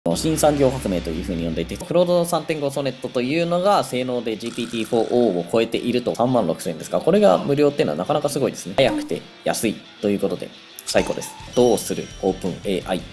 新産業革命というふうに呼んでいて、クロード 3.5 ソネットというのが性能で GPT-4O を超えていると36,000円ですが、これが無料っていうのはなかなかすごいですね。早くて安いということで最高です。どうするオープン AI。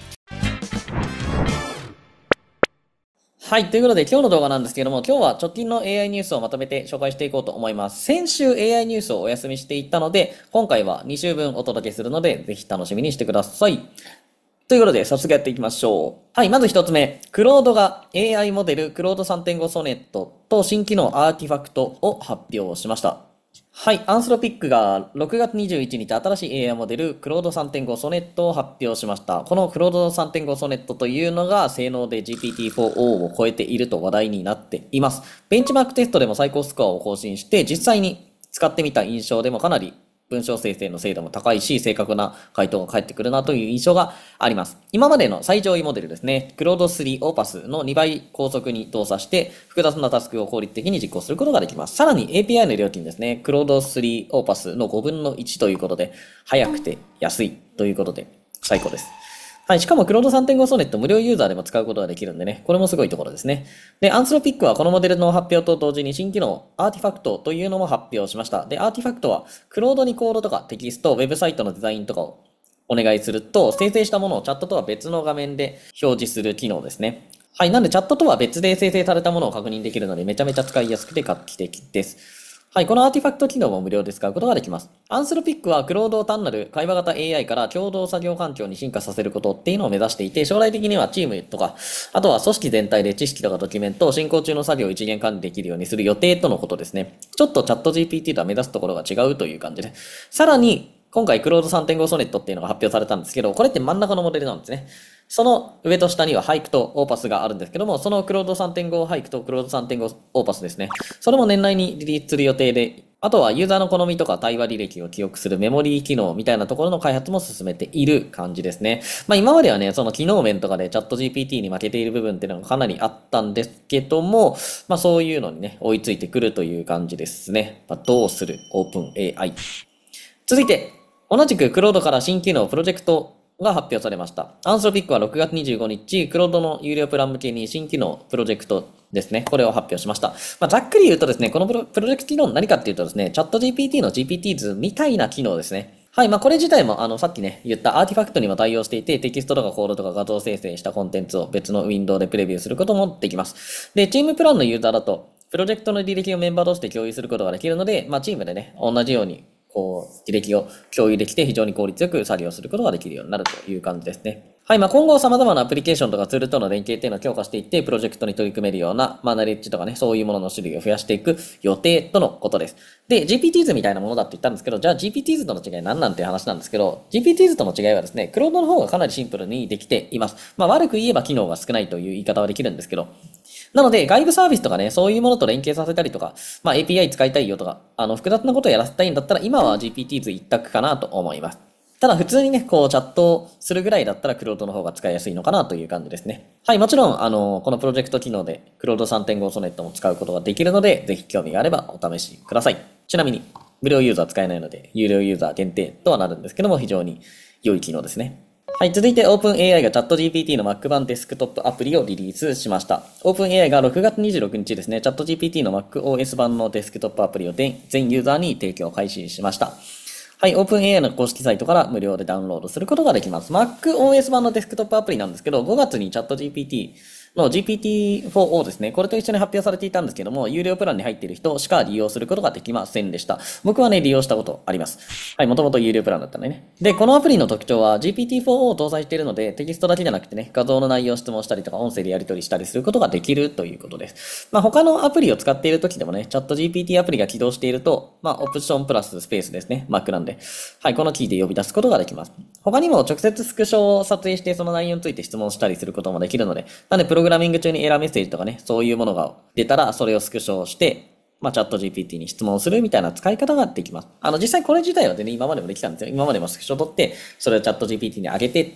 はい。ということで、今日の動画なんですけども、今日は直近の AI ニュースをまとめて紹介していこうと思います。先週 AI ニュースをお休みしていったので、今回は2週分お届けするので、ぜひ楽しみにしてください。ということで、早速やっていきましょう。はい。まず一つ目。クロードが AI モデルクロード 3.5 ソネットと新機能アーティファクトを発表しました。はい。アンスロピックが6月21日新しい AI モデルクロード 3.5 ソネットを発表しました。このクロード 3.5 ソネットというのが性能で GPT-4O を超えていると話題になっています。ベンチマークテストでも最高スコアを更新して、実際に使ってみた印象でもかなり文章生成の精度も高いし、正確な回答が返ってくるなという印象があります。今までの最上位モデルですね、クロード3オーパスの2倍高速に動作して、複雑なタスクを効率的に実行することができます。さらに API の料金ですね、クロード3オーパスの5分の1ということで、早くて安いということで、最高です。はい。しかも、クロード 3.5 ソネット無料ユーザーでも使うことができるんでね、これもすごいところですね。で、アンスロピックはこのモデルの発表と同時に新機能、アーティファクトというのも発表しました。で、アーティファクトは、クロードにコードとかテキスト、ウェブサイトのデザインとかをお願いすると、生成したものをチャットとは別の画面で表示する機能ですね。はい。なんで、チャットとは別で生成されたものを確認できるので、めちゃめちゃ使いやすくて画期的です。はい、このアーティファクト機能も無料で使うことができます。アンスロピックはクロードを単なる会話型 AI から共同作業環境に進化させることっていうのを目指していて、将来的にはチームとか、あとは組織全体で知識とかドキュメントを進行中の作業を一元管理できるようにする予定とのことですね。ちょっとチャット GPT とは目指すところが違うという感じで。さらに、今回クロード 3.5 ソネットっていうのが発表されたんですけど、これって真ん中のモデルなんですね。その上と下にはハイクとオーパスがあるんですけども、そのクロード 3.5 ハイクとクロード 3.5 オーパスですね。それも年内にリリースする予定で、あとはユーザーの好みとか対話履歴を記憶するメモリー機能みたいなところの開発も進めている感じですね。まあ今まではね、その機能面とかでチャット GPT に負けている部分っていうのがかなりあったんですけども、まあそういうのにね、追いついてくるという感じですね。まあ、どうするオープン AI。続いて、同じくクロードから新機能プロジェクトが発表されました。アンスロピックは6月25日、クロードの有料プラン向けに新機能プロジェクトですね。これを発表しました。まあ、ざっくり言うとですね、このプロジェクト機能何かっていうとですね、チャット GPT の GPT 図みたいな機能ですね。はい。まあ、これ自体も、さっきね、言ったアーティファクトにも対応していて、テキストとかコードとか画像生成したコンテンツを別のウィンドウでプレビューすることもできます。で、チームプランのユーザーだと、プロジェクトの履歴をメンバー同士で共有することができるので、まあ、チームでね、同じように履歴を共有できて非常に効率よく作業することができるようになるという感じですね。はい。まあ、今後様々なアプリケーションとかツールとの連携っていうのを強化していって、プロジェクトに取り組めるような、まあ、ナレッジとかね、そういうものの種類を増やしていく予定とのことです。で、GPT 図みたいなものだって言ったんですけど、じゃあ GPT 図との違い何なんていう話なんですけど、GPT 図との違いはですね、クロードの方がかなりシンプルにできています。まあ、悪く言えば機能が少ないという言い方はできるんですけど、なので、外部サービスとかね、そういうものと連携させたりとか、まあ、API 使いたいよとか、複雑なことをやらせたいんだったら、今は GPT 図一択かなと思います。ただ、普通にね、チャットをするぐらいだったら、クロードの方が使いやすいのかなという感じですね。はい、もちろん、このプロジェクト機能で、クロード 3.5 ソネットも使うことができるので、ぜひ興味があればお試しください。ちなみに、無料ユーザー使えないので、有料ユーザー限定とはなるんですけども、非常に良い機能ですね。はい、続いて OpenAI が ChatGPT の Mac 版デスクトップアプリをリリースしました。OpenAI が6月26日ですね、ChatGPT の MacOS 版のデスクトップアプリを全ユーザーに提供開始しました。はい、OpenAI の公式サイトから無料でダウンロードすることができます。MacOS 版のデスクトップアプリなんですけど、5月に ChatGPT の GPT-4O ですね。これと一緒に発表されていたんですけども、有料プランに入っている人しか利用することができませんでした。僕はね、利用したことあります。はい、もともと有料プランだったんでね。で、このアプリの特徴は GPT-4O を搭載しているので、テキストだけじゃなくてね、画像の内容を質問したりとか、音声でやり取りしたりすることができるということです。まあ、他のアプリを使っている時でもね、チャット GPT アプリが起動していると、まあ、オプションプラススペースですね。Mac なんで。はい、このキーで呼び出すことができます。他にも直接スクショを撮影してその内容について質問したりすることもできるので、なのでプログラミング中にエラーメッセージとかね、そういうものが出たらそれをスクショして、まあ、チャット GPT に質問するみたいな使い方ができます。実際これ自体はね、今までもできたんですよ。今までもスクショ取って、それをチャット GPT に上げてって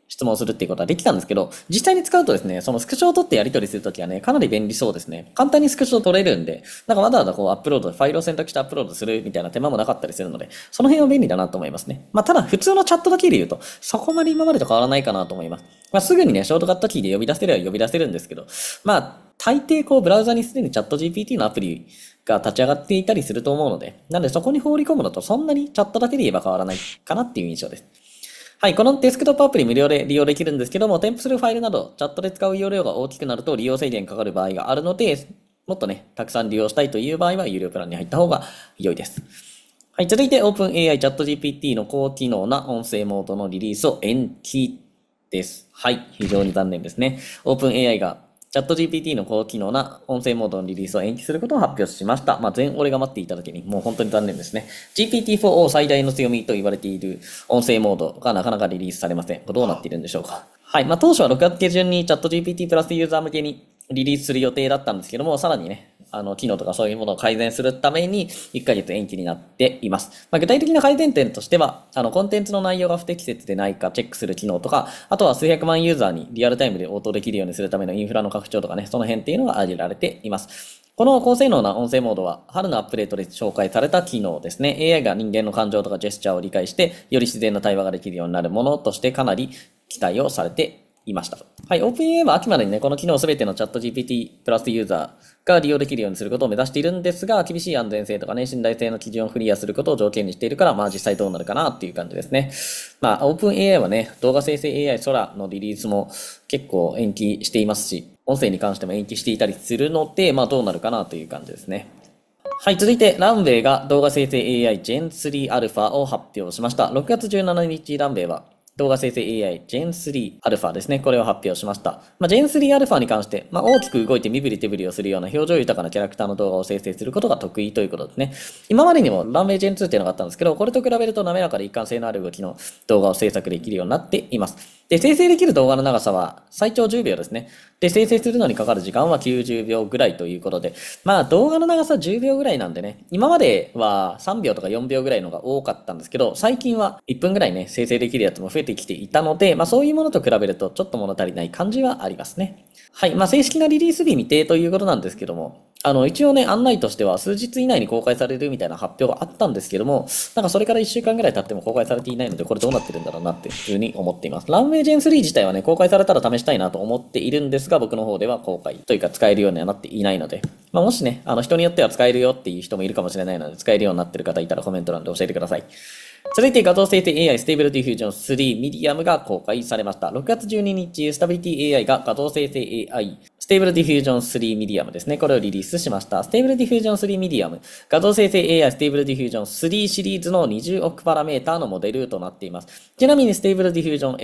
質問するっていうことはできたんですけど、実際に使うとですね、そのスクショを取ってやり取りするときはね、かなり便利そうですね。簡単にスクショ取れるんで、なんかわざわざこうアップロード、ファイルを選択してアップロードするみたいな手間もなかったりするので、その辺は便利だなと思いますね。まあ、ただ普通のチャットだけで言うと、そこまで今までと変わらないかなと思います。まあ、すぐにね、ショートカットキーで呼び出せれば呼び出せるんですけど、まあ、大抵こうブラウザにすでにチャット GPT のアプリが立ち上がっていたりすると思うので、なのでそこに放り込むのとそんなにチャットだけで言えば変わらないかなっていう印象です。はい、このデスクトップアプリ無料で利用できるんですけども、添付するファイルなど、チャットで使う容量が大きくなると利用制限かかる場合があるので、もっとね、たくさん利用したいという場合は、有料プランに入った方が良いです。はい、続いて OpenAI チャット GPT の高機能な音声モードのリリースを延期です。はい、非常に残念ですね。OpenAI がチャット GPT の高機能な音声モードのリリースを延期することを発表しました。まあ、全俺が待っていただけに、もう本当に残念ですね。GPT-4 最大の強みと言われている音声モードがなかなかリリースされません。どうなっているんでしょうか。はい。まあ、当初は6月下旬にチャット GPT プラスユーザー向けにリリースする予定だったんですけども、さらにね、機能とかそういうものを改善するために1ヶ月延期になっています。まあ、具体的な改善点としては、コンテンツの内容が不適切でないかチェックする機能とか、あとは数百万ユーザーにリアルタイムで応答できるようにするためのインフラの拡張とかね、その辺っていうのが挙げられています。この高性能な音声モードは、春のアップデートで紹介された機能ですね。AI が人間の感情とかジェスチャーを理解して、より自然な対話ができるようになるものとしてかなり期待をされていました。はい、OpenAI はあくまでにね、この機能すべてのチャット GPT プラスユーザーが利用できるようにすることを目指しているんですが、厳しい安全性とかね、信頼性の基準をクリアすることを条件にしているから、まあ実際どうなるかなっていう感じですね。まあ OpenAI はね、動画生成 AI 空のリリースも結構延期していますし、音声に関しても延期していたりするので、まあどうなるかなという感じですね。はい、続いて、ランウェイが動画生成 AI Gen 3 Alpha を発表しました。6月17日、ランウェイは動画生成 AI Gen 3 Alpha ですね。これを発表しました。まあ、Gen 3 Alpha に関して、大きく動いて身振り手振りをするような表情豊かなキャラクターの動画を生成することが得意ということですね。今までにもランウェイ Gen 2っていうのがあったんですけど、これと比べると滑らかで一貫性のある動きの動画を制作できるようになっています。で、生成できる動画の長さは最長10秒ですね。で、生成するのにかかる時間は90秒ぐらいということで、まあ動画の長さ10秒ぐらいなんでね、今までは3秒とか4秒ぐらいのが多かったんですけど、最近は1分ぐらいね、生成できるやつも増えてきていたので、まあそういうものと比べるとちょっと物足りない感じはありますね。はい。まあ正式なリリース日未定ということなんですけども、一応ね、案内としては数日以内に公開されるみたいな発表があったんですけども、なんかそれから1週間ぐらい経っても公開されていないので、これどうなってるんだろうなって普通に思っています。ランウェイジェン3自体はね、公開されたら試したいなと思っているんですが、僕の方では公開というか使えるようにはなっていないので、まあ、もしね、人によっては使えるよっていう人もいるかもしれないので、使えるようになってる方いたらコメント欄で教えてください。続いて画像生成 AI Stable Diffusion 3 Medium が公開されました。6月12日、スタビリティ AI が画像生成 AI Stable Diffusion 3 Medium ですね。これをリリースしました。Stable Diffusion 3 Medium、画像生成 AI Stable Diffusion 3シリーズの20億パラメーターのモデルとなっています。ちなみに Stable Diffusion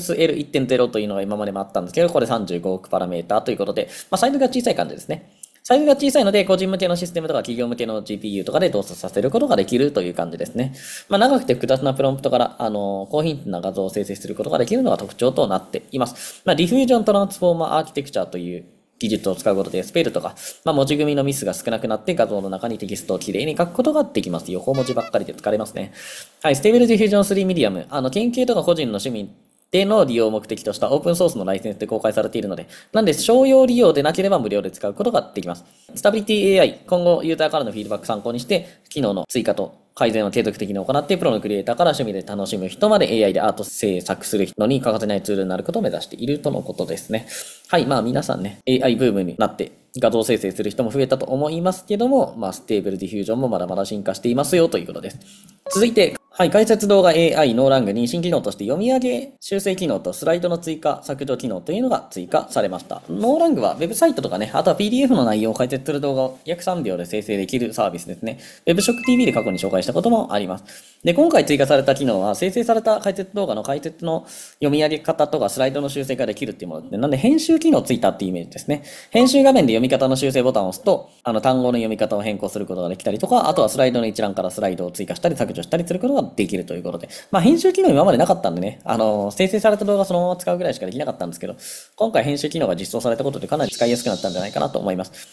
XL1.0 というのが今までもあったんですけど、これ35億パラメーターということで、サイズが小さい感じですね。サイズが小さいので、個人向けのシステムとか企業向けの GPU とかで動作させることができるという感じですね。長くて複雑なプロンプトから、高品質な画像を生成することができるのが特徴となっています。ディフュージョントランスフォーマーアーキテクチャという技術を使うことで、スペルとか、文字組みのミスが少なくなって画像の中にテキストをきれいに書くことができます。横文字ばっかりで疲れますね。はい、ステーブルディフュージョン3ミディアム。研究とか個人の趣味での利用を目的としたオープンソースのライセンスで公開されているので、なんで商用利用でなければ無料で使うことができます。スタビリティ AI、今後ユーザーからのフィードバック参考にして、機能の追加と改善を継続的に行って、プロのクリエイターから趣味で楽しむ人まで AI でアート制作するのに欠かせないツールになることを目指しているとのことですね。はい、皆さんね、AI ブームになって画像生成する人も増えたと思いますけども、ステーブルディフュージョンもまだまだ進化していますよということです。続いて、はい、解説動画 AI ノーラングに新機能として読み上げ修正機能とスライドの追加削除機能というのが追加されました。ノーラングはウェブサイトとかね、あとは PDF の内容を解説する動画を約3秒で生成できるサービスですね。Webshop TV で過去に紹介したこともあります。で、今回追加された機能は生成された解説動画の解説の読み上げ方とかスライドの修正ができるっていうもので、なんで編集機能ついたっていうイメージですね。編集画面で読み方の修正ボタンを押すと、単語の読み方を変更することができたりとか、あとはスライドの一覧からスライドを追加したり削除したりすることができるということで、編集機能今までなかったんでね、生成された動画そのまま使うぐらいしかできなかったんですけど、今回編集機能が実装されたことでかなり使いやすくなったんじゃないかなと思います。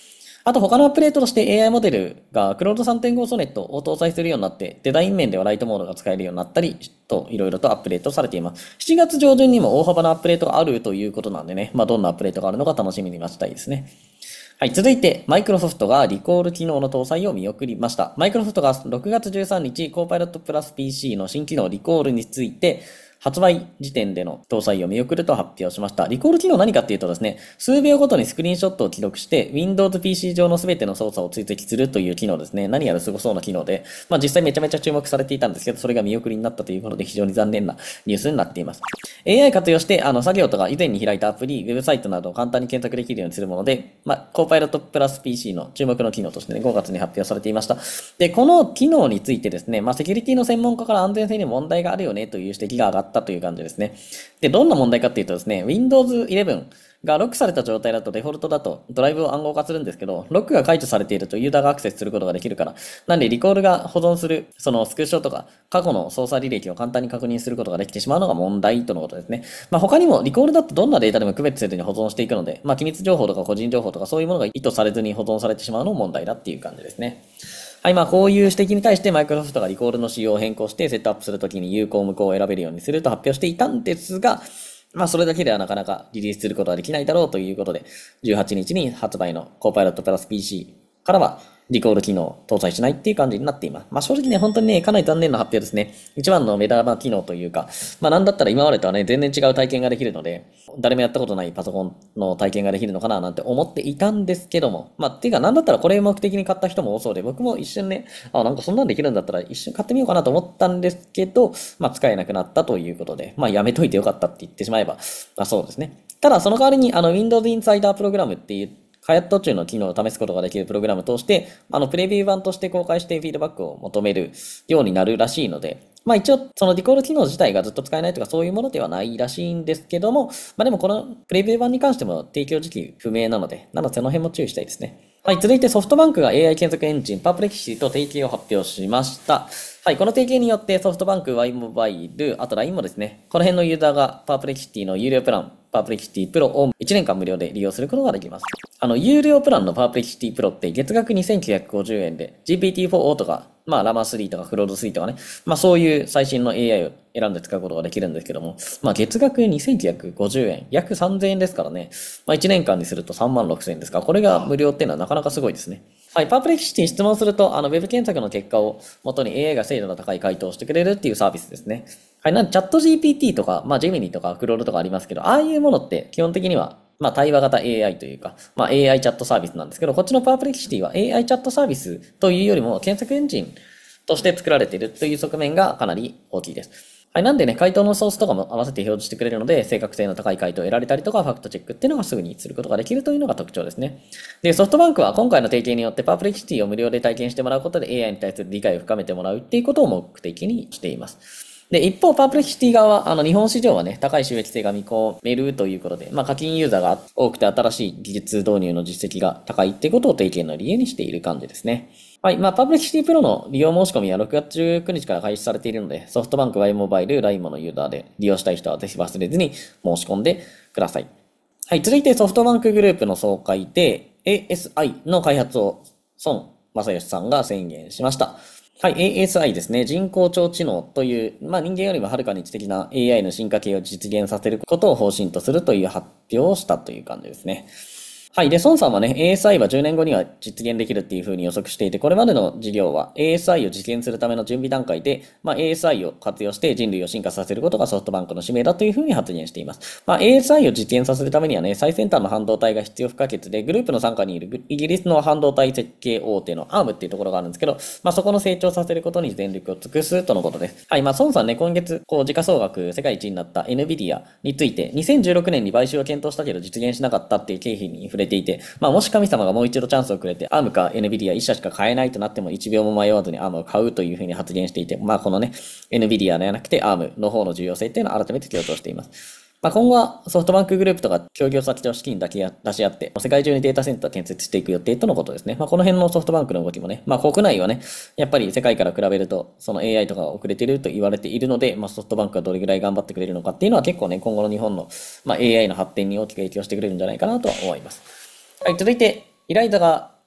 あと他のアップデートとして AI モデルが Claude 3.5ソネットを搭載するようになって、デザイン面ではライトモードが使えるようになったりと、いろいろとアップデートされています。7月上旬にも大幅なアップデートがあるということなんでね、どんなアップデートがあるのか楽しみに待ちたいですね。はい、続いて、マイクロソフトがリコール機能の搭載を見送りました。マイクロソフトが6月13日、Copilot Plus PC の新機能リコールについて、発売時点での搭載を見送ると発表しました。リコール機能何かっていうとですね、数秒ごとにスクリーンショットを記録して、Windows PC 上のすべての操作を追跡するという機能ですね。何やらすごそうな機能で、実際めちゃめちゃ注目されていたんですけど、それが見送りになったということで非常に残念なニュースになっています。AI 活用して、作業とか以前に開いたアプリ、ウェブサイトなどを簡単に検索できるようにするもので、Copilot Plus PC の注目の機能としてね、5月に発表されていました。で、この機能についてですね、セキュリティの専門家から安全性に問題があるよねという指摘が上がったという感じですね。で、どんな問題かっていうとですね、Windows 11がロックされた状態だとデフォルトだとドライブを暗号化するんですけど、ロックが解除されているとユーザーがアクセスすることができるから、なんでリコールが保存する、そのスクショとか過去の操作履歴を簡単に確認することができてしまうのが問題とのことですね。他にもリコールだとどんなデータでも区別せずに保存していくので、機密情報とか個人情報とかそういうものが意図されずに保存されてしまうのも問題だっていう感じですね。はい、こういう指摘に対してマイクロソフトがリコールの仕様を変更してセットアップするときに有効無効を選べるようにすると発表していたんですが、それだけではなかなかリリースすることはできないだろうということで、18日に発売の Copilot Plus PC からはリコール機能を搭載しないっていう感じになっています。正直ね、本当にね、かなり残念な発表ですね。一番の目玉機能というか、なんだったら今までとはね、全然違う体験ができるので、誰もやったことないパソコンの体験ができるのかななんて思っていたんですけども、っていうかなんだったらこれ目的に買った人も多そうで、僕も一瞬ね、なんかそんなんできるんだったら一瞬買ってみようかなと思ったんですけど、使えなくなったということで、やめといてよかったって言ってしまえば、そうですね。ただその代わりにWindows Insider プログラムっていう開発途中の機能を試すことができるプログラムを通して、プレビュー版として公開してフィードバックを求めるようになるらしいので、一応、そのリコール機能自体がずっと使えないとかそういうものではないらしいんですけども、でもこのプレビュー版に関しても提供時期不明なので、その辺も注意したいですね。はい、続いてソフトバンクが AI 検索エンジンパープレキシティと提携を発表しました。はい、この提携によってソフトバンク、Y モバイル、あと LINE もですね、この辺のユーザーがパープレキシティの有料プラン、パープレキシティプロを1年間無料で利用することができます。有料プランのパープレキシティプロって月額2950円で GPT-4O とか、ラマ3とかクロード3とかね、そういう最新の AI を選んで使うことができるんですけども、月額2950円、約3000円ですからね、1年間にすると3万6000円ですから、これが無料っていうのはなかなかすごいですね。はい、パープレキシティに質問すると、ウェブ検索の結果を元に AI が精度の高い回答をしてくれるっていうサービスですね。はい、なんでチャット GPT とか、ジェミニとかクロールとかありますけど、ああいうものって基本的には対話型 AI というか、AI チャットサービスなんですけど、こっちのパープレキシティは AI チャットサービスというよりも検索エンジンとして作られているという側面がかなり大きいです。はい、なんでね、回答のソースとかも合わせて表示してくれるので、正確性の高い回答を得られたりとか、ファクトチェックっていうのがすぐにすることができるというのが特徴ですね。で、ソフトバンクは今回の提携によってパープレキシティを無料で体験してもらうことで AI に対する理解を深めてもらうっていうことを目的にしています。で、一方、パープレキシティ側は、日本市場はね、高い収益性が見込めるということで、課金ユーザーが多くて新しい技術導入の実績が高いっていうことを提携の理由にしている感じですね。はい。パープレキシティプロの利用申し込みは6月19日から開始されているので、ソフトバンク、Y モバイル、LINE のユーザーで利用したい人はぜひ忘れずに申し込んでください。はい。続いてソフトバンクグループの総会で ASI の開発を孫正義さんが宣言しました。はい、ASI ですね。人工超知能という、人間よりもはるかに知的な AI の進化系を実現させることを方針とするという発表をしたという感じですね。はい。で、孫さんはね、ASI は10年後には実現できるっていう風に予測していて、これまでの事業は ASI を実現するための準備段階で、ASI を活用して人類を進化させることがソフトバンクの使命だという風に発言しています。ASI を実現させるためにはね、最先端の半導体が必要不可欠で、グループの傘下にいるイギリスの半導体設計大手の ARM っていうところがあるんですけど、そこの成長させることに全力を尽くすとのことです。はい。孫さんね、今月、時価総額世界一になった NVIDIA について、2016年に買収を検討したけど実現しなかったっていう経費に触れていて、もし神様がもう一度チャンスをくれて、ARM か NVIDIA 一社しか買えないとなっても1秒も迷わずに ARM を買うというふうに発言していて、このね、NVIDIA ではなくて ARM の方の重要性っていうのを改めて強調しています。今後はソフトバンクグループとか協業先と資金だけ出し合って、世界中にデータセンター建設していく予定とのことですね。この辺のソフトバンクの動きもね、国内はね、やっぱり世界から比べると、その AI とかが遅れていると言われているので、ソフトバンクがどれぐらい頑張ってくれるのかっていうのは結構ね、今後の日本の、AI の発展に大きく影響してくれるんじゃないかなとは思います。はい、続いて、イライザが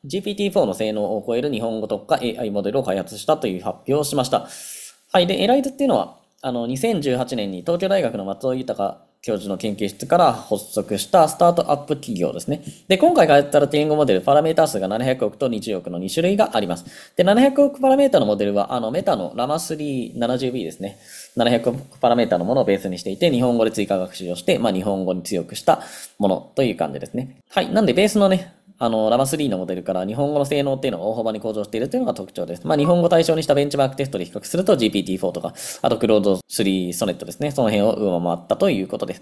GPT-4 の性能を超える日本語特化 AI モデルを開発したという発表をしました。はい。で、エライズっていうのは、2018年に東京大学の松尾豊教授の研究室から発足したスタートアップ企業ですね。で、今回開発された言語モデル、パラメータ数が700億と20億の2種類があります。で、700億パラメータのモデルは、メタのラマ 370B ですね。700億パラメータのものをベースにしていて、日本語で追加学習をして、日本語に強くしたものという感じですね。はい。なんで、ベースのね、ラマ3のモデルから日本語の性能っていうのが大幅に向上しているというのが特徴です。日本語を対象にしたベンチマークテストで比較すると GPT-4 とか、あとクロード3ソネットですね。その辺を上回ったということです。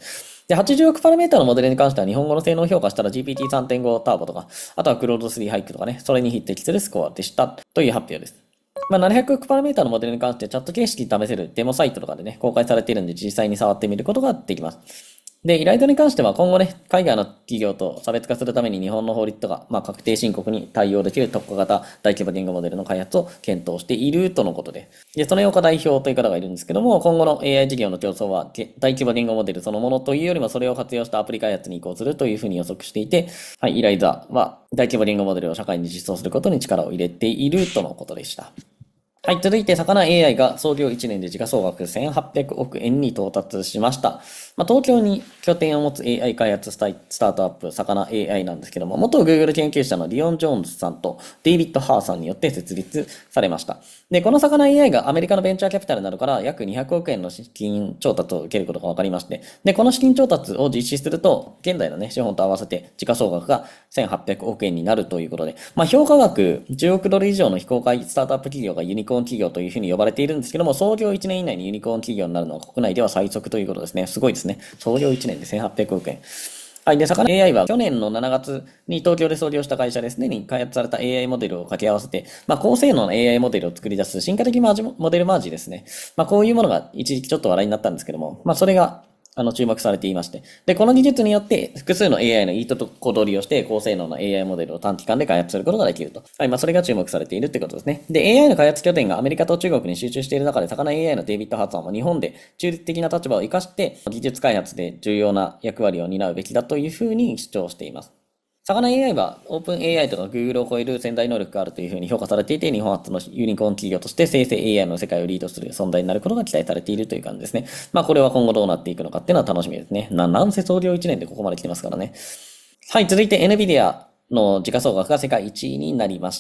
で、80億パラメータのモデルに関しては日本語の性能を評価したら GPT3.5 ターボとか、あとはクロード3ハイクとかね、それに匹敵するスコアでしたという発表です。700億パラメータのモデルに関してチャット形式で試せるデモサイトとかでね、公開されているんで実際に触ってみることができます。で、依頼度に関しては今後ね、海外の企業と差別化するために日本の法律とか、確定申告に対応できる特化型大規模言語モデルの開発を検討しているとのことで。で、その岡代表という方がいるんですけども、今後の AI 事業の競争は大規模言語モデルそのものというよりもそれを活用したアプリ開発に移行するというふうに予測していて、はい、イライザは大規模言語モデルを社会に実装することに力を入れているとのことでした。はい。続いて、魚 AI が創業1年で時価総額1800億円に到達しました。東京に拠点を持つ AI 開発スタートアップ、魚 AI なんですけども、元 Google 研究者のリオン・ジョーンズさんとデイビッド・ハーさんによって設立されました。で、この魚 AI がアメリカのベンチャーキャピタルなどから約200億円の資金調達を受けることが分かりまして、で、この資金調達を実施すると、現在のね、資本と合わせて時価総額が1800億円になるということで、評価額10億ドル以上の非公開スタートアップ企業がユニコーン企業というふうに呼ばれているんですけども、創業1年以内にユニコーン企業になるのは国内では最速ということですね。すごいですね。創業1年で1800億円。はい。で、魚 AI は去年の7月に東京で創業した会社ですでに開発された AI モデルを掛け合わせて、高性能な AI モデルを作り出す進化的モデルマージですね。こういうものが一時期ちょっと話題になったんですけども、それが注目されていまして。で、この技術によって複数の AI のいいとこ取りをして高性能な AI モデルを短期間で開発することができると。はい。それが注目されているってことですね。で、AI の開発拠点がアメリカと中国に集中している中で、魚 AI のデイビッド・ハーツさんは日本で中立的な立場を生かして技術開発で重要な役割を担うべきだというふうに主張しています。魚 AI はオープン AI とか Google を超える潜在能力があるというふうに評価されていて、日本初のユニコーン企業として生成 AI の世界をリードする存在になることが期待されているという感じですね。これは今後どうなっていくのかっていうのは楽しみですね。なんせ創業1年でここまで来てますからね。はい、続いて NVIDIA の時価総額が世界1位になりました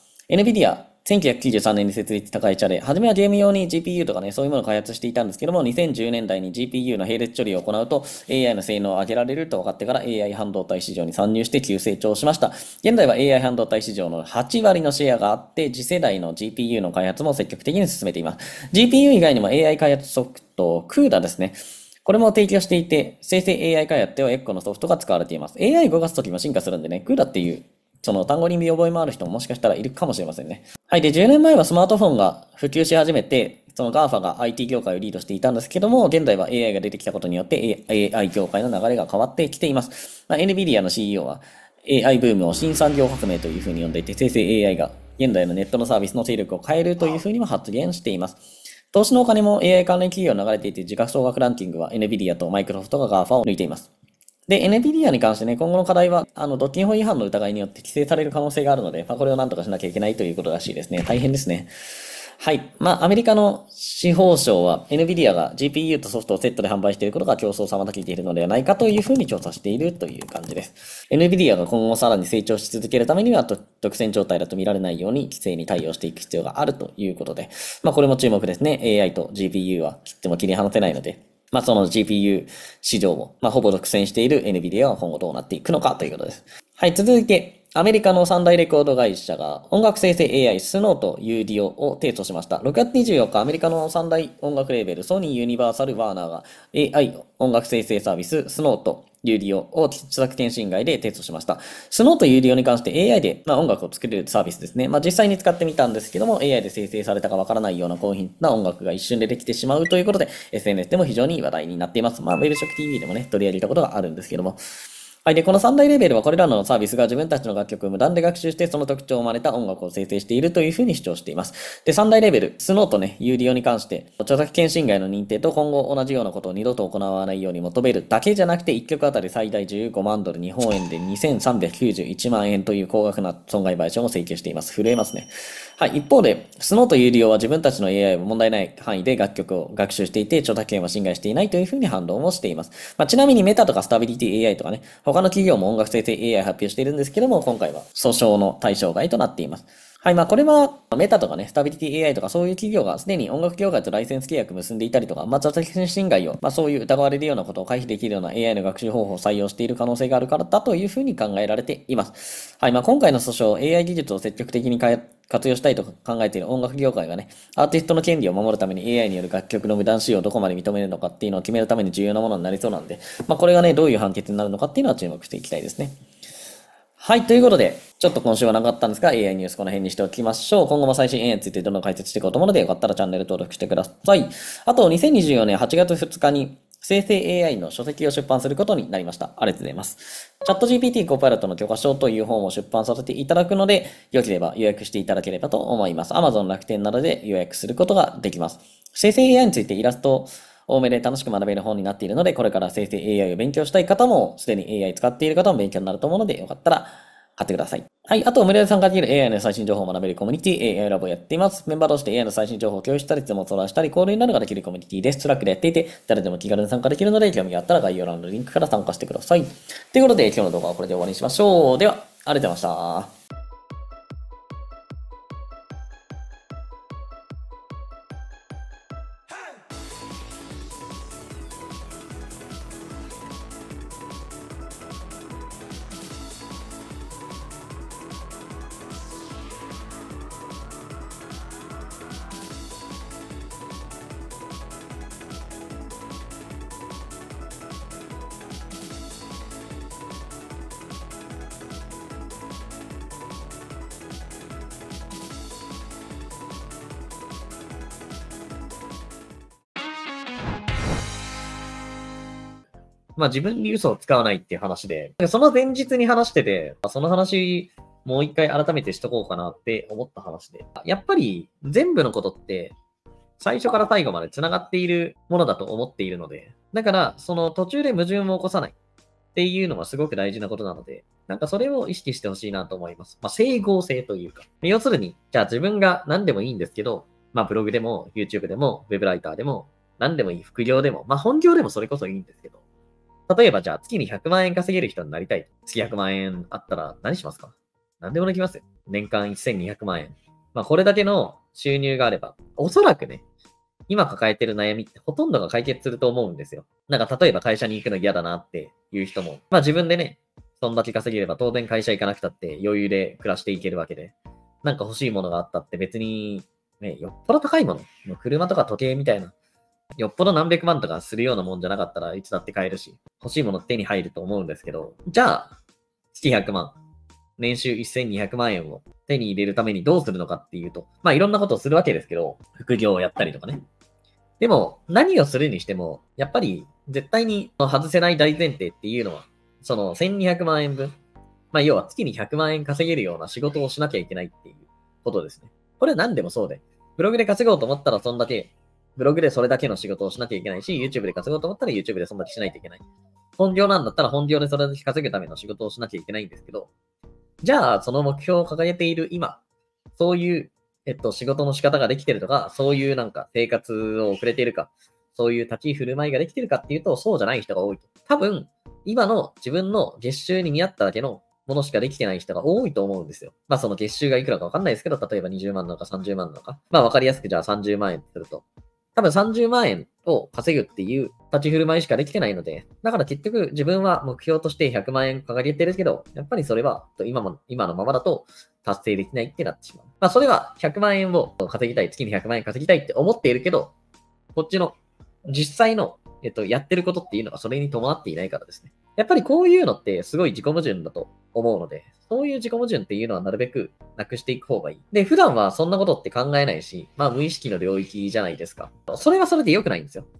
。NVIDIA、1993年に設立した会社で、初めはゲーム用に GPU とかね、そういうものを開発していたんですけども、2010年代に GPU の並列処理を行うと AI の性能を上げられると分かってから AI 半導体市場に参入して急成長しました。現在は AI 半導体市場の8割のシェアがあって、次世代の GPU の開発も積極的に進めています。GPU 以外にも AI 開発ソフト、CUDA ですね。これも提供していて、生成 AI 開発ではエッコのソフトが使われています。AI 動かすときも進化するんでね、CUDA っていうその単語に見覚えもある人ももしかしたらいるかもしれませんね。はい。で、10年前はスマートフォンが普及し始めて、その GAFA が IT 業界をリードしていたんですけども、現在は AI が出てきたことによって AI 業界の流れが変わってきています。NVIDIA の CEO は AI ブームを新産業革命というふうに呼んでいて、生成 AI が現代のネットのサービスの勢力を変えるというふうにも発言しています。投資のお金も AI 関連企業に流れていて、時価総額ランキングは NVIDIA とマイクロソフトが GAFA を抜いています。で、NVIDIA に関してね、今後の課題は、独禁法違反の疑いによって規制される可能性があるので、これをなんとかしなきゃいけないということらしいですね。大変ですね。はい。アメリカの司法省は NVIDIA が GPU とソフトをセットで販売していることが競争を妨げているのではないかというふうに調査しているという感じです。NVIDIA が今後さらに成長し続けるためには、独占状態だと見られないように規制に対応していく必要があるということで、これも注目ですね。AI と GPU は切っても切り離せないので、その GPU 市場を、ほぼ独占している NVIDIA は今後どうなっていくのかということです。はい、続いて、アメリカの三大レコード会社が音楽生成 AI スノーと UDO を提訴しました。6月24日、アメリカの三大音楽レーベル、ソニー、ユニバーサル、ワーナーが AI 音楽生成サービススノーと UDO を著作権侵害で提訴しました。スノーと UDO に関して AI で音楽を作れるサービスですね。実際に使ってみたんですけども、AI で生成されたかわからないような高品な音楽が一瞬でできてしまうということで、SNS でも非常に話題になっています。ウェルショック TV でもね、取り上げたことがあるんですけども。 はい。で、この三大レベルはこれらのサービスが自分たちの楽曲を無断で学習してその特徴を真似た音楽を生成しているというふうに主張しています。で、三大レベル、スノーとね、有利用に関して、著作権侵害の認定と今後同じようなことを二度と行わないように求めるだけじゃなくて、1曲あたり最大15万ドル、日本円で2391万円という高額な損害賠償を請求しています。震えますね。はい。一方で、スノーという利用は自分たちの AI を問題ない範囲で楽曲を学習していて、著作権は侵害していないというふうに反論をしています。ちなみにメタとかスタビリティ AI とかね、他の企業も音楽生成 AI 発表しているんですけども、今回は訴訟の対象外となっています。はい。これは、メタとかね、スタビリティ AI とかそういう企業がすでに音楽業界とライセンス契約結んでいたりとか、著作権侵害を、そういう疑われるようなことを回避できるような AI の学習方法を採用している可能性があるからだというふうに考えられています。はい。今回の訴訟、AI 技術を積極的に活用したいと考えている音楽業界がね、アーティストの権利を守るために AI による楽曲の無断使用をどこまで認めるのかっていうのを決めるために重要なものになりそうなんで、これがね、どういう判決になるのかっていうのは注目していきたいですね。はい。ということで、ちょっと今週は長かったんですが、AI ニュースこの辺にしておきましょう。今後も最新 AI についてどんどん解説していこうと思うので、よかったらチャンネル登録してください。あと、2024年8月2日に、生成 AI の書籍を出版することになりました。ありがとうございます。チャット GPT コパイロットの許可証という本を出版させていただくので、良ければ予約していただければと思います。Amazon 楽天などで予約することができます。生成 AI についてイラスト多めで楽しく学べる本になっているので、これから生成 AI を勉強したい方も、すでに AI 使っている方も勉強になると思うので、よかったら買ってください。はい。あと、無料で参加できる AI の最新情報を学べるコミュニティ AI ラボをやっています。メンバー同士で AI の最新情報を共有したり、質問を相談したり、交流などができるコミュニティです。スラックでやっていて、誰でも気軽に参加できるので、興味があったら概要欄のリンクから参加してください。ということで、今日の動画はこれで終わりにしましょう。では、ありがとうございました。自分に嘘を使わないっていう話で、その前日に話してて、その話、もう一回改めてしとこうかなって思った話で。やっぱり全部のことって、最初から最後まで繋がっているものだと思っているので、だから、その途中で矛盾を起こさないっていうのはすごく大事なことなので、それを意識してほしいなと思います。整合性というか。要するに、じゃあ自分が何でもいいんですけど、ブログでも、YouTube でも、Web ライターでも、何でもいい、副業でも、本業でもそれこそいいんですけど、例えばじゃあ月に100万円稼げる人になりたい。月100万円あったら何しますか？何でもできますよ。年間1200万円。これだけの収入があれば、おそらくね、今抱えてる悩みってほとんどが解決すると思うんですよ。例えば会社に行くの嫌だなっていう人も、自分でね、そんだけ稼げれば当然会社行かなくたって余裕で暮らしていけるわけで、欲しいものがあったって別に、ね、よっぽど高いもの、車とか時計みたいな、よっぽど何百万とかするようなもんじゃなかったらいつだって買えるし、欲しいもの手に入ると思うんですけど、じゃあ、月100万、年収1200万円を手に入れるためにどうするのかっていうと、いろんなことをするわけですけど、副業をやったりとかね。でも、何をするにしても、やっぱり絶対に外せない大前提っていうのは、その1200万円分、要は月に100万円稼げるような仕事をしなきゃいけないっていうことですね。これは何でもそうで、ブログで稼ごうと思ったらそんだけブログでそれだけの仕事をしなきゃいけないし、YouTube で稼ごうと思ったら YouTube でそんだけしないといけない。本業なんだったら本業でそれだけ稼ぐための仕事をしなきゃいけないんですけど、じゃあ、その目標を掲げている今、そういう、仕事の仕方ができてるとか、そういう生活を送れているか、そういう立ち居振る舞いができてるかっていうと、そうじゃない人が多いと。多分、今の自分の月収に見合っただけのものしかできてない人が多いと思うんですよ。その月収がいくらかわかんないですけど、例えば20万なのか30万なのか。わかりやすくじゃあ30万円ってすると、多分30万円を稼ぐっていう立ち振る舞いしかできてないので、だから結局自分は目標として100万円掲げてるけど、やっぱりそれは今のままだと達成できないってなってしまう。それは100万円を稼ぎたい、月に100万円稼ぎたいって思っているけど、こっちの実際の、やってることっていうのがそれに伴っていないからですね。やっぱりこういうのってすごい自己矛盾だと思うので、そういう自己矛盾っていうのはなるべくなくしていく方がいい。で、普段はそんなことって考えないし、無意識の領域じゃないですか。それはそれで良くないんですよ。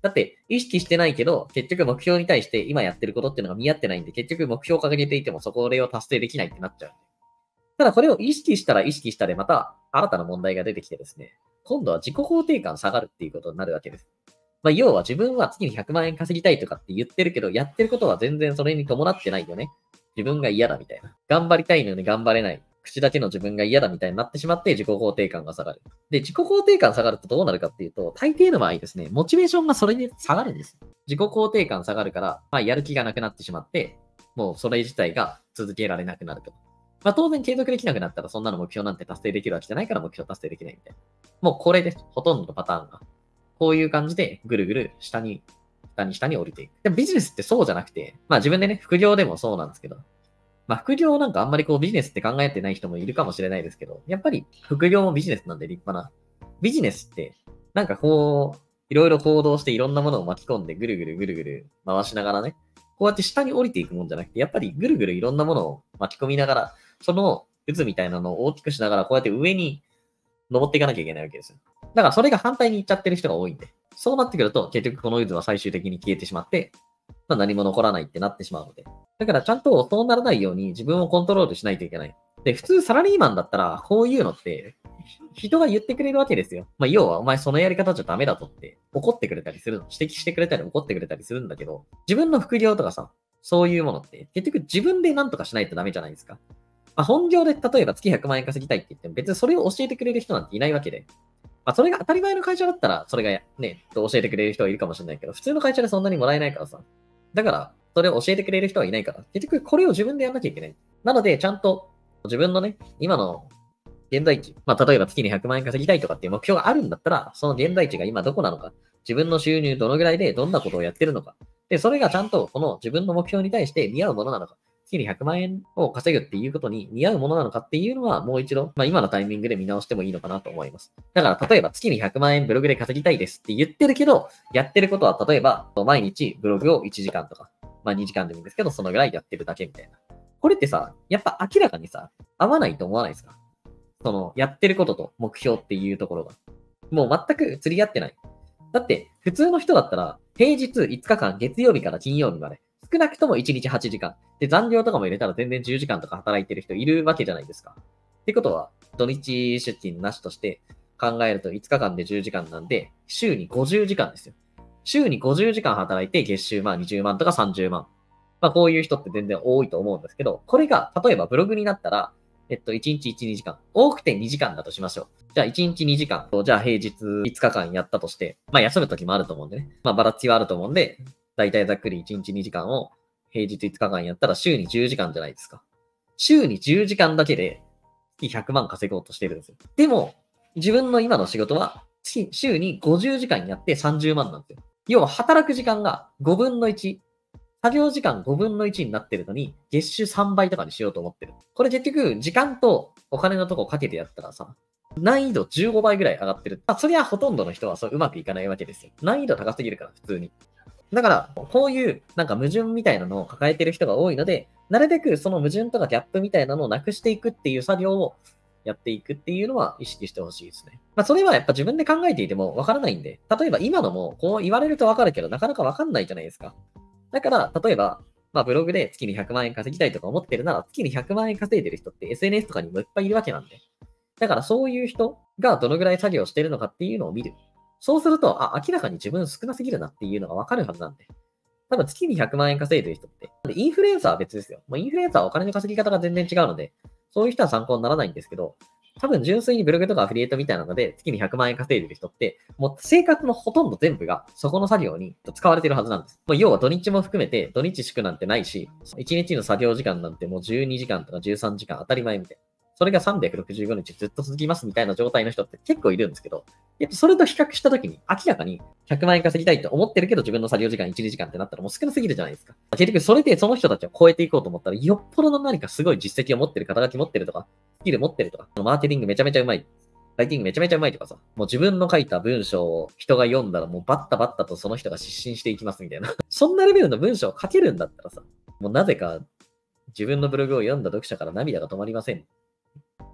だって、意識してないけど、結局目標に対して今やってることっていうのが見合ってないんで、結局目標を掲げていてもそこを達成できないってなっちゃう。ただこれを意識したら意識したでまた新たな問題が出てきてですね、今度は自己肯定感下がるっていうことになるわけです。要は自分は月に100万円稼ぎたいとかって言ってるけど、やってることは全然それに伴ってないよね。自分が嫌だみたいな。頑張りたいのに頑張れない。口だけの自分が嫌だみたいになってしまって自己肯定感が下がる。で、自己肯定感下がるとどうなるかっていうと、大抵の場合ですね、モチベーションがそれに下がるんです。自己肯定感下がるから、やる気がなくなってしまって、もうそれ自体が続けられなくなると。当然継続できなくなったらそんなの目標なんて達成できるわけじゃないから目標達成できないみたいな。もうこれです。ほとんどのパターンが。こういう感じでぐるぐる下に降りていく。でもビジネスってそうじゃなくて、自分でね、副業でもそうなんですけど、副業なんかあんまりビジネスって考えてない人もいるかもしれないですけど、やっぱり副業もビジネスなんで立派な。ビジネスって、いろいろ行動していろんなものを巻き込んでぐるぐるぐるぐる回しながらね、こうやって下に降りていくもんじゃなくて、やっぱりぐるぐるいろんなものを巻き込みながら、その渦みたいなのを大きくしながら、こうやって上に登っていかなきゃいけないわけですよ。だからそれが反対に行っちゃってる人が多いんで、そうなってくると、結局この渦は最終的に消えてしまって、何も残らないってなってしまうので。だからちゃんとそうならないように自分をコントロールしないといけない。で、普通サラリーマンだったら、こういうのって、人が言ってくれるわけですよ。要は、お前そのやり方じゃダメだとって、怒ってくれたりするの。指摘してくれたり怒ってくれたりするんだけど、自分の副業とかさ、そういうものって、結局自分で何とかしないとダメじゃないですか。本業で例えば月100万円稼ぎたいって言っても、別にそれを教えてくれる人なんていないわけで。それが当たり前の会社だったら、それがね、教えてくれる人はいるかもしれないけど、普通の会社でそんなにもらえないからさ。だから、それを教えてくれる人はいないから、結局これを自分でやんなきゃいけない。なので、ちゃんと自分のね、今の現在地、例えば月に100万円稼ぎたいとかっていう目標があるんだったら、その現在地が今どこなのか、自分の収入どのぐらいでどんなことをやってるのか。で、それがちゃんとこの自分の目標に対して見合うものなのか。月に100万円を稼ぐっていうことに見合うものなのかっていうのはもう一度、今のタイミングで見直してもいいのかなと思います。だから例えば月に100万円ブログで稼ぎたいですって言ってるけど、やってることは例えば毎日ブログを1時間とか、2時間でもいいんですけど、そのぐらいやってるだけみたいな。これってさ、やっぱ明らかにさ、合わないと思わないですか？やってることと目標っていうところが。もう全く釣り合ってない。だって、普通の人だったら、平日5日間、月曜日から金曜日まで、少なくとも1日8時間。で、残業とかも入れたら全然10時間とか働いてる人いるわけじゃないですか。ってことは、土日出勤なしとして考えると5日間で10時間なんで、週に50時間ですよ。週に50時間働いて月収20万とか30万。こういう人って全然多いと思うんですけど、これが、例えばブログになったら、1日1、2時間。多くて2時間だとしましょう。じゃあ1日2時間。じゃあ平日5日間やったとして、休む時もあると思うんでね。ばらつきはあると思うんで、だいたいざっくり1日2時間を平日5日間やったら週に10時間じゃないですか。週に10時間だけで月100万稼ごうとしてるんですよ。でも、自分の今の仕事は週に50時間やって30万なんですよ。要は働く時間が5分の1。作業時間5分の1になってるのに、月収3倍とかにしようと思ってる。これ結局、時間とお金のとこをかけてやったらさ、難易度15倍ぐらい上がってる。そりゃほとんどの人はそううまくいかないわけですよ。難易度高すぎるから、普通に。だから、こういう矛盾みたいなのを抱えてる人が多いので、なるべくその矛盾とかギャップみたいなのをなくしていくっていう作業をやっていくっていうのは意識してほしいですね。それはやっぱ自分で考えていてもわからないんで、例えば今のもこう言われるとわかるけど、なかなかわかんないじゃないですか。だから、例えば、ブログで月に100万円稼ぎたいとか思ってるなら、月に100万円稼いでる人って SNS とかにもいっぱいいるわけなんで。だからそういう人がどのぐらい作業してるのかっていうのを見る。そうすると、明らかに自分少なすぎるなっていうのがわかるはずなんで。多分月に100万円稼いでる人って。インフルエンサーは別ですよ。インフルエンサーはお金の稼ぎ方が全然違うので、そういう人は参考にならないんですけど、多分純粋にブログとかアフィリエイトみたいなので月に100万円稼いでる人って、もう生活のほとんど全部がそこの作業に使われてるはずなんです。要は土日も含めて土日祝なんてないし、1日の作業時間なんてもう12時間とか13時間当たり前みたいな。それが365日ずっと続きますみたいな状態の人って結構いるんですけど、それと比較したときに明らかに100万円稼ぎたいと思ってるけど自分の作業時間1、2時間ってなったらもう少なすぎるじゃないですか。結局それでその人たちを超えていこうと思ったらよっぽどの何かすごい実績を持ってる、肩書き持ってるとか、スキル持ってるとか、マーケティングめちゃめちゃうまい。ライティングめちゃめちゃうまいとかさ、もう自分の書いた文章を人が読んだらもうバッタバッタとその人が失神していきますみたいな。そんなレベルの文章を書けるんだったらさ、もうなぜか自分のブログを読んだ読者から涙が止まりませんっ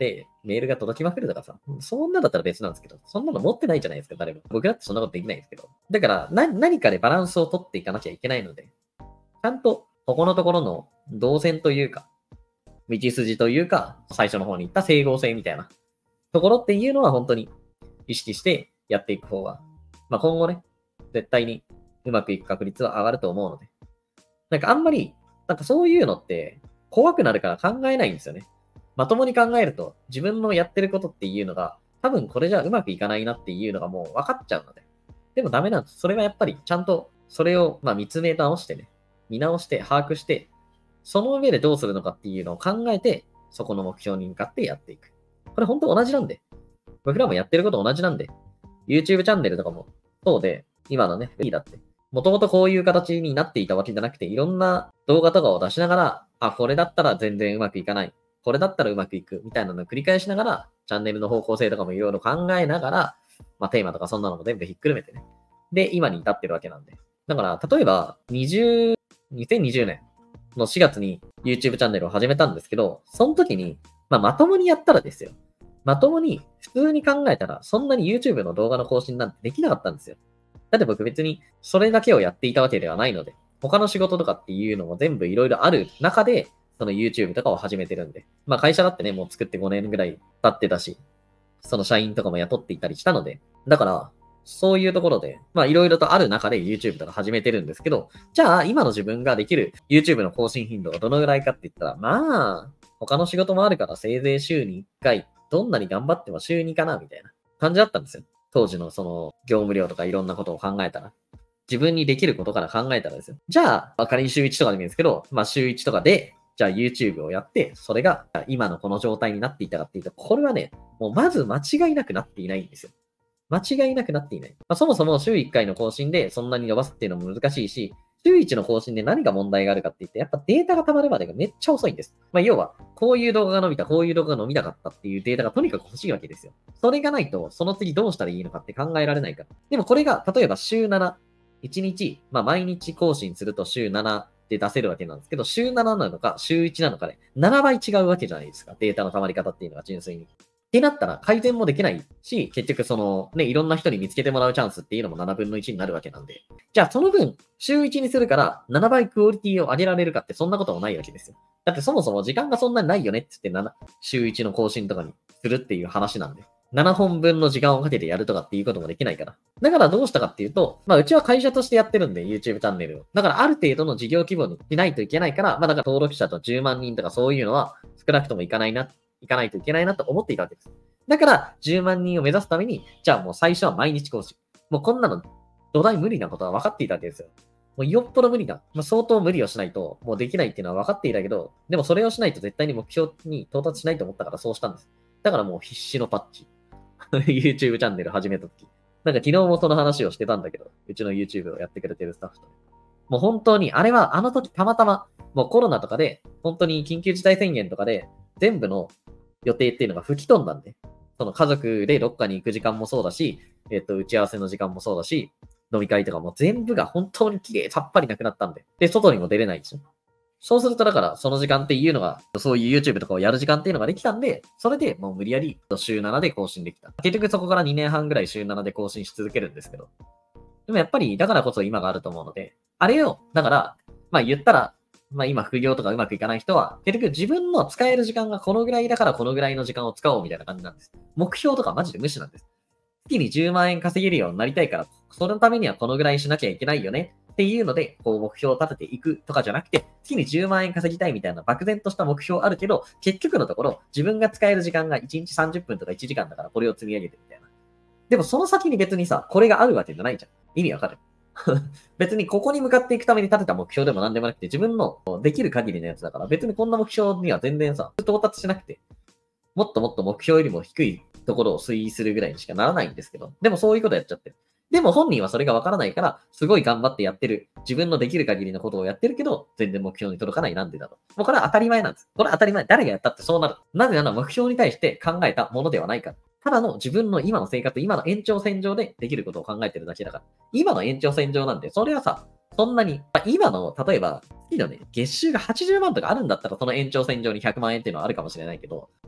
ってメールが届きまくるとかさ、そんなだったら別なんですけど、そんなの持ってないじゃないですか、誰も。僕だってそんなことできないんですけど。だから、何かでバランスを取っていかなきゃいけないので、ちゃんと、ここのところの動線というか、道筋というか、最初の方に言った整合性みたいなところっていうのは本当に意識してやっていく方が、まあ今後ね、絶対にうまくいく確率は上がると思うので。なんかあんまり、なんかそういうのって怖くなるから考えないんですよね。まともに考えると自分のやってることっていうのが多分これじゃうまくいかないなっていうのがもう分かっちゃうので。でもダメなんです。それはやっぱりちゃんとそれを見つめ直してね、見直して把握して、その上でどうするのかっていうのを考えて、そこの目標に向かってやっていく。これ本当同じなんで。僕らもやってること同じなんで。YouTube チャンネルとかもそうで、今のね、フリーだって。もともとこういう形になっていたわけじゃなくて、いろんな動画とかを出しながら、これだったら全然うまくいかない。これだったらうまくいく。みたいなのを繰り返しながら、チャンネルの方向性とかもいろいろ考えながら、テーマとかそんなのも全部ひっくるめてね。で、今に至ってるわけなんで。だから、例えば、2020年の4月に YouTube チャンネルを始めたんですけど、その時に、まともにやったらですよ。まともに、普通に考えたら、そんなに YouTube の動画の更新なんてできなかったんですよ。だって僕別にそれだけをやっていたわけではないので、他の仕事とかっていうのも全部いろいろある中で、その YouTube とかを始めてるんで。会社だってね、もう作って5年ぐらい経ってたし、その社員とかも雇っていたりしたので、だから、そういうところで、いろいろとある中で YouTube とか始めてるんですけど、じゃあ今の自分ができる YouTube の更新頻度がどのぐらいかって言ったら、他の仕事もあるからせいぜい週に1回、どんなに頑張っても週2かな、みたいな感じだったんですよ。当時のその業務量とかいろんなことを考えたら。自分にできることから考えたらですよ。じゃあ、仮に週1とかでもいいんですけど、週1とかで、じゃあ YouTube をやって、それが今のこの状態になっていたかっていうと、これはね、もうまず間違いなくなっていないんですよ。間違いなくなっていない。そもそも週1回の更新でそんなに伸ばすっていうのも難しいし、週1の更新で何が問題があるかって言って、やっぱデータが溜まるまでがめっちゃ遅いんです。要は、こういう動画が伸びた、こういう動画が伸びなかったっていうデータがとにかく欲しいわけですよ。それがないと、その次どうしたらいいのかって考えられないから。でもこれが、例えば週7、1日、毎日更新すると週7で出せるわけなんですけど、週7なのか週1なのかで、7倍違うわけじゃないですか。データの溜まり方っていうのが純粋に。ってなったら改善もできないし、結局そのね、いろんな人に見つけてもらうチャンスっていうのも7分の1になるわけなんで。じゃあその分、週1にするから7倍クオリティを上げられるかってそんなこともないわけですよ。だってそもそも時間がそんなにないよねって言って週1の更新とかにするっていう話なんで。7本分の時間をかけてやるとかっていうこともできないから。だからどうしたかっていうと、うちは会社としてやってるんで、YouTube チャンネルを。だからある程度の事業規模にしないといけないから、だから登録者と10万人とかそういうのは少なくともいかないといけないなと思っていたわけです。だから、10万人を目指すために、じゃあもう最初は毎日更新。もうこんなの、土台無理なことは分かっていたわけですよ。もうよっぽど無理だ。相当無理をしないと、もうできないっていうのは分かっていたけど、でもそれをしないと絶対に目標に到達しないと思ったからそうしたんです。だからもう必死のパッチ。YouTube チャンネル始めた時。なんか昨日もその話をしてたんだけど、うちの YouTube をやってくれてるスタッフと。もう本当に、あれはあの時たまたま、もうコロナとかで、本当に緊急事態宣言とかで、全部の予定っていうのが吹き飛んだんで、その家族でどっかに行く時間もそうだし、打ち合わせの時間もそうだし、飲み会とかも全部が本当に綺麗さっぱりなくなったんで。で、外にも出れないんですよ。そうするとだから、その時間っていうのが、そういう YouTube とかをやる時間っていうのができたんで、それでもう無理やり週7で更新できた。結局そこから2年半ぐらい週7で更新し続けるんですけど。でもやっぱり、だからこそ今があると思うので、あれを、だから、言ったら、今副業とかうまくいかない人は、結局自分の使える時間がこのぐらいだからこのぐらいの時間を使おうみたいな感じなんです。目標とかマジで無視なんです。月に10万円稼げるようになりたいから、そのためにはこのぐらいしなきゃいけないよねっていうので、こう目標を立てていくとかじゃなくて、月に10万円稼ぎたいみたいな漠然とした目標あるけど、結局のところ自分が使える時間が1日30分とか1時間だからこれを積み上げてみたいな。でもその先に別にさ、これがあるわけじゃないじゃん。意味わかる別にここに向かっていくために立てた目標でも何でもなくて、自分のできる限りのやつだから、別にこんな目標には全然さ、到達しなくて、もっともっと目標よりも低いところを推移するぐらいにしかならないんですけど、でもそういうことやっちゃってる。でも本人はそれがわからないから、すごい頑張ってやってる。自分のできる限りのことをやってるけど、全然目標に届かない。なんでだと。もうこれは当たり前なんです。これは当たり前。誰がやったってそうなる。なぜなら目標に対して考えたものではないから。ただの自分の今の生活、今の延長線上でできることを考えてるだけだから。今の延長線上なんで、それはさ、そんなに、今の、例えば、月のね、月収が80万とかあるんだったら、その延長線上に100万円っていうのはあるかもしれないけど、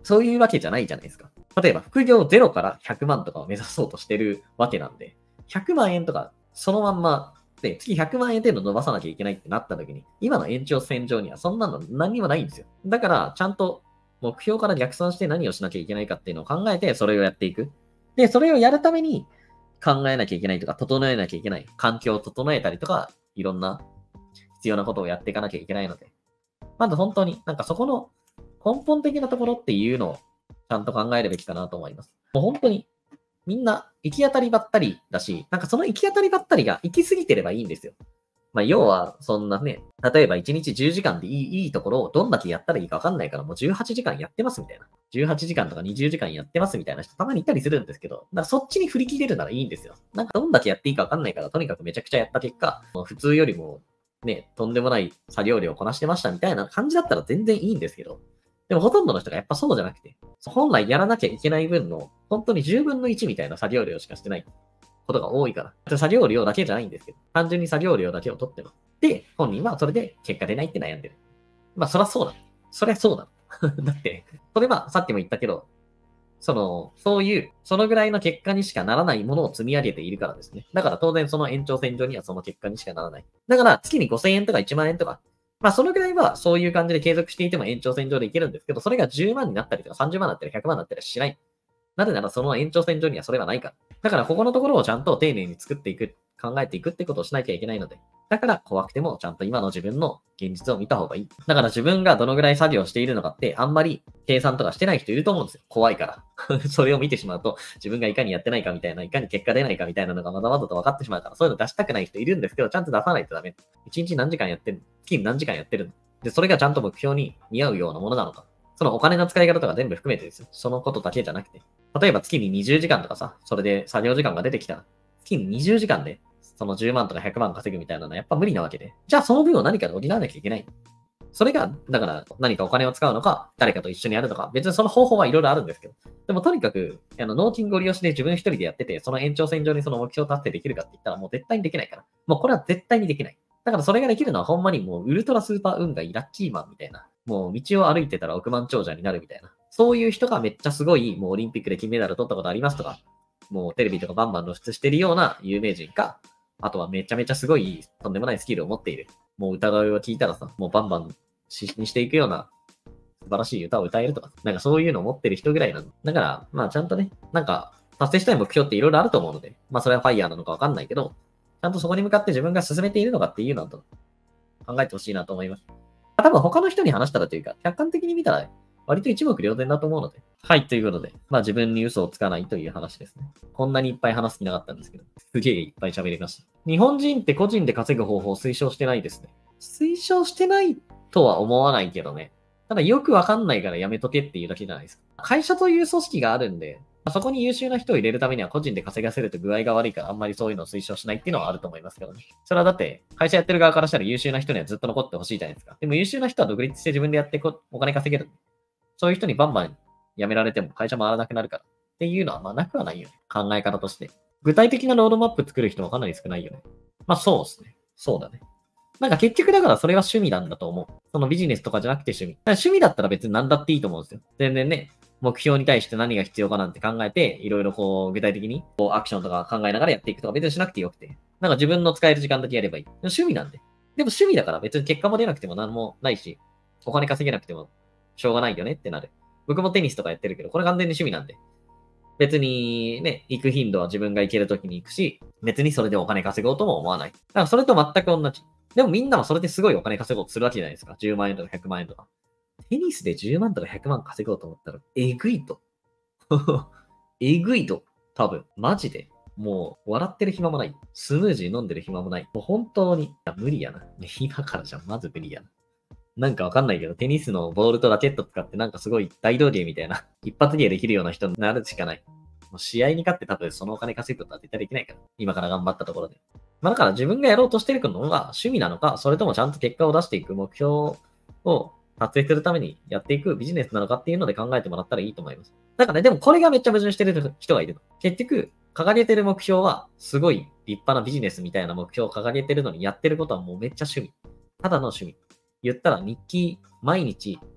そういうわけじゃないじゃないですか。例えば、副業0から100万とかを目指そうとしてるわけなんで、100万円とか、そのまんま、で、月100万円程度伸ばさなきゃいけないってなった時に、今の延長線上にはそんなの何にもないんですよ。だから、ちゃんと目標から逆算して何をしなきゃいけないかっていうのを考えて、それをやっていく。で、それをやるために考えなきゃいけないとか、整えなきゃいけない。環境を整えたりとか、いろんな必要なことをやっていかなきゃいけないので。まず本当に、なんかそこの根本的なところっていうのをちゃんと考えるべきかなと思います。もう本当に、みんな行き当たりばったりだし、なんかその行き当たりばったりが行き過ぎてればいいんですよ。まあ要は、そんなね、例えば1日10時間でいいところをどんだけやったらいいかわかんないからもう18時間やってますみたいな。18時間とか20時間やってますみたいな人たまにいたりするんですけど、だからそっちに振り切れるならいいんですよ。なんかどんだけやっていいかわかんないから、とにかくめちゃくちゃやった結果、普通よりもね、とんでもない作業量をこなしてましたみたいな感じだったら全然いいんですけど、でもほとんどの人がやっぱそうじゃなくて、本来やらなきゃいけない分の、本当に10分の1みたいな作業量しかしてないことが多いから。作業量だけじゃないんですけど、単純に作業量だけを取ってます。で、本人はそれで結果出ないって悩んでる。まあ、そりゃそうだ。そりゃそうだ。だって、それはさっきも言ったけど、そういう、そのぐらいの結果にしかならないものを積み上げているからですね。だから当然その延長線上にはその結果にしかならない。だから月に5000円とか1万円とか、まあそのぐらいはそういう感じで継続していても延長線上でいけるんですけど、それが10万になったりとか30万になったり100万になったりしない。なぜならその延長線上にはそれはないから。だからここのところをちゃんと丁寧に作っていく、考えていくってことをしなきゃいけないので。だから怖くてもちゃんと今の自分の現実を見た方がいい。だから自分がどのぐらい作業しているのかってあんまり計算とかしてない人いると思うんですよ。怖いから。それを見てしまうと自分がいかにやってないかみたいな、いかに結果出ないかみたいなのがまだまだと分かってしまうから、そういうの出したくない人いるんですけど、ちゃんと出さないとダメ。1日何時間やってるの？月に何時間やってるの？で、それがちゃんと目標に見合うようなものなのか。そのお金の使い方とか全部含めてですよ。そのことだけじゃなくて。例えば月に20時間とかさ、それで作業時間が出てきたら、月に20時間で、その10万とか100万稼ぐみたいなのはやっぱ無理なわけで。じゃあその分を何かで補わなきゃいけない。それが、だから何かお金を使うのか、誰かと一緒にやるのか、別にその方法はいろいろあるんですけど。でもとにかく、ノーキングを利用して自分一人でやってて、その延長線上にその目標達成できるかって言ったらもう絶対にできないから。もうこれは絶対にできない。だからそれができるのはほんまにもうウルトラスーパー運がいいラッキーマンみたいな。もう道を歩いてたら億万長者になるみたいな。そういう人がめっちゃすごい、もうオリンピックで金メダル取ったことありますとか、もうテレビとかバンバン露出してるような有名人か、あとはめちゃめちゃすごいとんでもないスキルを持っている。もう歌声を聞いたらさ、もうバンバンにしていくような素晴らしい歌を歌えるとか、なんかそういうのを持ってる人ぐらいなの。だから、まあちゃんとね、なんか達成したい目標っていろいろあると思うので、まあそれはファイヤーなのかわかんないけど、ちゃんとそこに向かって自分が進めているのかっていうのを考えてほしいなと思います。多分他の人に話したらというか、客観的に見たら割と一目瞭然だと思うので。はい、ということで、まあ自分に嘘をつかないという話ですね。こんなにいっぱい話す気なかったんですけど、すげえいっぱい喋りました。日本人って個人で稼ぐ方法を推奨してないですね。推奨してないとは思わないけどね。ただよくわかんないからやめとけっていうだけじゃないですか。会社という組織があるんで、そこに優秀な人を入れるためには個人で稼がせると具合が悪いからあんまりそういうのを推奨しないっていうのはあると思いますけどね。それはだって会社やってる側からしたら優秀な人にはずっと残ってほしいじゃないですか。でも優秀な人は独立して自分でやってお金稼げる。そういう人にバンバン辞められても会社回らなくなるからっていうのはまあなくはないよね。考え方として。具体的なロードマップ作る人はかなり少ないよね。まあそうですね。そうだね。なんか結局だからそれは趣味なんだと思う。そのビジネスとかじゃなくて趣味。だから趣味だったら別に何だっていいと思うんですよ。全然ね、目標に対して何が必要かなんて考えて、いろいろこう具体的にこうアクションとか考えながらやっていくとか別にしなくてよくて。なんか自分の使える時間だけやればいい。趣味なんで。でも趣味だから別に結果も出なくても何もないし、お金稼げなくてもしょうがないよねってなる。僕もテニスとかやってるけど、これ完全に趣味なんで。別にね、行く頻度は自分が行けるときに行くし、別にそれでお金稼ごうとも思わない。だからそれと全く同じ。でもみんなもそれですごいお金稼ごうとするわけじゃないですか。10万円とか100万円とか。テニスで10万とか100万稼ごうと思ったら、えぐいと。えぐいと。多分。マジで。もう、笑ってる暇もない。スムージー飲んでる暇もない。もう本当に、無理やな。今からじゃまず無理やな。なんかわかんないけど、テニスのボールとラケット使ってなんかすごい大道芸みたいな、一発芸できるような人になるしかない。もう試合に勝って多分そのお金稼ぐことは絶対できないから。今から頑張ったところで。まあだから自分がやろうとしてるのが趣味なのか、それともちゃんと結果を出していく目標を達成するためにやっていくビジネスなのかっていうので考えてもらったらいいと思います。だからね、でもこれがめっちゃ矛盾してる人がいるの。結局、掲げてる目標はすごい立派なビジネスみたいな目標を掲げてるのにやってることはもうめっちゃ趣味。ただの趣味。言ったら日記、毎日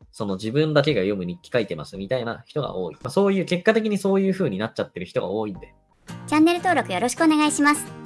その自分だけが読む日記書いてますみたいな人が多い。そういう、結果的にそういう風になっちゃってる人が多いんで。 チャンネル登録よろしくお願いします。